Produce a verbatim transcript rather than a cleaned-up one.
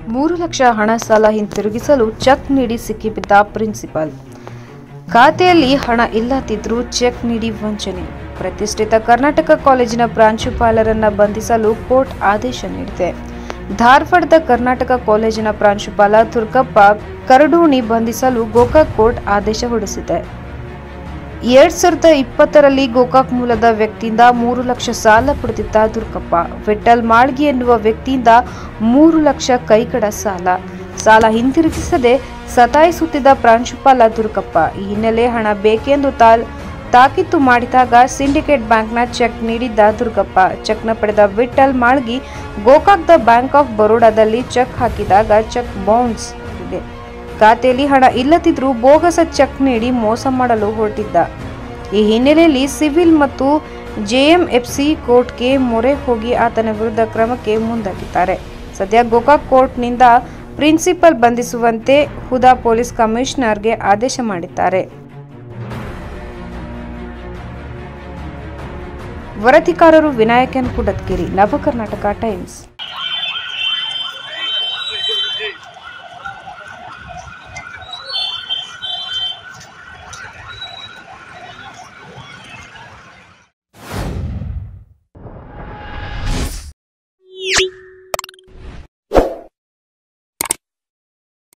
ಮೂರು ಲಕ್ಷ ಹಣ ಸಾಲ ಹಿಂತಿರುಗಿಸಲು ಚೆಕ್ ನೀಡಿ ಸಿಕ್ಕಿಬಿದ್ದ ಪ್ರಿನ್ಸಿಪಾಲ್. ಖಾತೆಯಲ್ಲಿ ಹಣ ಇಲ್ಲದಿದ್ದರೂ ಚೆಕ್ ನೀಡಿ ವಂಚನೆ. ಪ್ರತಿಷ್ಠಿತ ಕರ್ನಾಟಕ ಕಾಲೇಜಿನ ಪ್ರಾಂಶುಪಾಲರನ್ನ ಬಂಧಿಸಲು ಕೋರ್ಟ್ ಆದೇಶ ನೀಡಿದೆ. ಧಾರವಾಡದ ಕರ್ನಾಟಕ ಕಾಲೇಜಿನ ಪ್ರಾಂಶುಪಾಲ ದುರ್ಗಪ್ಪ ಕರಡೂಣಿ ಬಂಧಿಸಲು ಗೋಕಾಕ್ ಕೋರ್ಟ್ ಆದೇಶ ಹೊರಡಿಸಿದೆ. ಎರಡ್ ಸಾವಿರದ ಇಪ್ಪತ್ತರಲ್ಲಿ ಗೋಕಾಕ್ ಮೂಲದ ವ್ಯಕ್ತಿಯಿಂದ ಮೂರು ಲಕ್ಷ ಸಾಲ ಪಡೆದಿದ್ದ ದುರ್ಗಪ್ಪ ವಿಠಲ್ ಮಾಳ್ಗಿ ಎನ್ನುವ ವ್ಯಕ್ತಿಯಿಂದ ಮೂರು ಲಕ್ಷ ಕೈಗಡ ಸಾಲ ಸಾಲ ಹಿಂತಿರುಗಿಸದೆ ಸತಾಯಿಸುತ್ತಿದ್ದ ಪ್ರಾಂಶುಪಾಲ ದುರ್ಗಪ್ಪ ಈ ಹಿನ್ನೆಲೆ ಹಣ ಬೇಕೆಂದು ತಾಲ್ ತಾಕೀತು ಮಾಡಿದಾಗ ಸಿಂಡಿಕೇಟ್ ಬ್ಯಾಂಕ್ನ ಚೆಕ್ ನೀಡಿದ್ದ ದುರ್ಗಪ್ಪ ಚೆಕ್ನ ಪಡೆದ ವಿಠಲ್ ಮಾಳ್ಗಿ ಗೋಕಾಕ್ದ ಬ್ಯಾಂಕ್ ಆಫ್ ಬರೋಡಾದಲ್ಲಿ ಚೆಕ್ ಹಾಕಿದಾಗ ಚೆಕ್ ಬೌನ್ಸ್ ಆಗಿದೆ. ಖಾತೆಯಲ್ಲಿ ಹಣ ಇಲ್ಲದಿದ್ರೂ ಬೋಗಸ ಚೆಕ್ ನೀಡಿ ಮೋಸ ಮಾಡಲು ಹೊರಟಿದ್ದ. ಈ ಹಿನ್ನೆಲೆಯಲ್ಲಿ ಸಿವಿಲ್ ಮತ್ತು ಜೆಎಂಎಫ್ಸಿ ಕೋರ್ಟ್ಗೆ ಮೊರೆ ಹೋಗಿ ಆತನ ವಿರುದ್ಧ ಕ್ರಮಕ್ಕೆ ಮುಂದಾಗಿದ್ದಾರೆ. ಸದ್ಯ ಗೋಕಾಕ್ ಕೋರ್ಟ್ನಿಂದ ಪ್ರಿನ್ಸಿಪಲ್ ಬಂಧಿಸುವಂತೆ ಹುದಾ ಪೊಲೀಸ್ ಕಮಿಷನರ್ಗೆ ಆದೇಶ ಮಾಡಿದ್ದಾರೆ. ವರದಿಗಾರರು ವಿನಾಯಕನ್ ಕುಡತ್ಗಿರಿ, ನವ ಕರ್ನಾಟಕ ಟೈಮ್ಸ್.